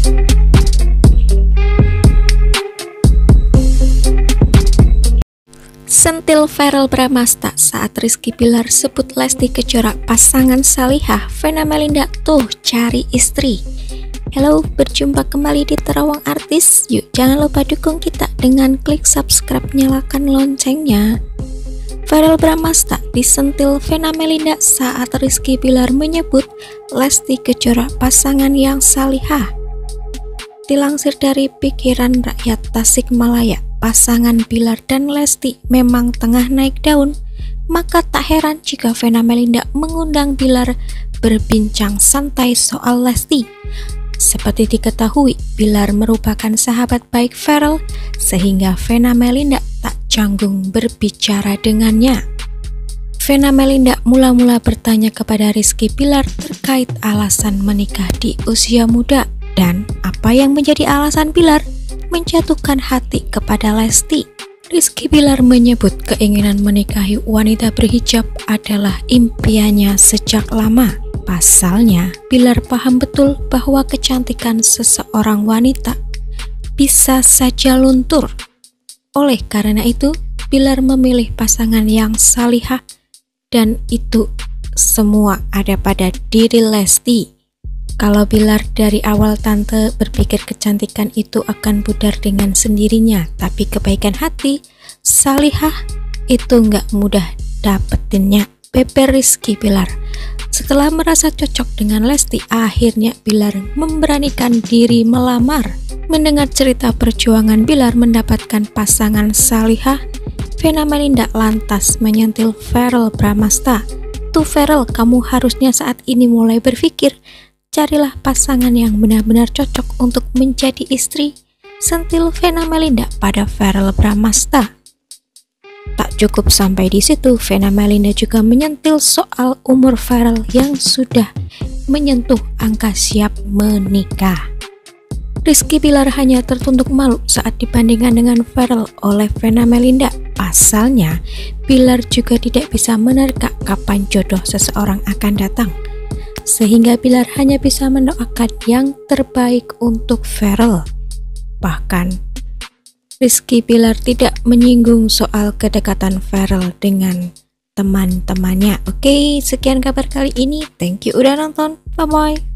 Sentil Verrell Bramasta saat Rizky Bilar sebut Lesti Kejora pasangan salihah, Vena Melinda tuh cari istri. Halo, berjumpa kembali di Terawang Artis. Yuk jangan lupa dukung kita dengan klik subscribe, nyalakan loncengnya. Verrell Bramasta disentil Vena Melinda saat Rizky Bilar menyebut Lesti Kejora pasangan yang salihah. Dilansir dari Pikiran Rakyat Tasikmalaya, pasangan Bilar dan Lesti memang tengah naik daun, maka tak heran jika Vena Melinda mengundang Bilar berbincang santai soal Lesti. Seperti diketahui, Bilar merupakan sahabat baik Verrell, sehingga Vena Melinda tak canggung berbicara dengannya. Vena Melinda mula-mula bertanya kepada Rizky Bilar terkait alasan menikah di usia muda dan apa yang menjadi alasan Bilar menjatuhkan hati kepada Lesti. Rizky Bilar menyebut keinginan menikahi wanita berhijab adalah impiannya sejak lama. Pasalnya, Bilar paham betul bahwa kecantikan seseorang wanita bisa saja luntur. Oleh karena itu, Bilar memilih pasangan yang salihah, dan itu semua ada pada diri Lesti. Kalau Bilar dari awal tante berpikir kecantikan itu akan pudar dengan sendirinya, tapi kebaikan hati, salihah, itu nggak mudah dapetinnya, beber Rizky Bilar. Setelah merasa cocok dengan Lesti, akhirnya Bilar memberanikan diri melamar. Mendengar cerita perjuangan Bilar mendapatkan pasangan salihah, Vena Melinda lantas menyentil Verrell Bramasta. Tuh Verrell, kamu harusnya saat ini mulai berpikir, carilah pasangan yang benar-benar cocok untuk menjadi istri, sentil Vena Melinda pada Verrell Bramasta. Tak cukup sampai di situ, Vena Melinda juga menyentil soal umur Verrell yang sudah menyentuh angka siap menikah. Rizky Bilar hanya tertunduk malu saat dibandingkan dengan Verrell oleh Vena Melinda. Pasalnya, Bilar juga tidak bisa menerka kapan jodoh seseorang akan datang, sehingga Bilar hanya bisa mendoakan yang terbaik untuk Verrell. Bahkan, Rizky Bilar tidak menyinggung soal kedekatan Verrell dengan teman-temannya. Oke, sekian kabar kali ini. Thank you udah nonton. Bye-bye.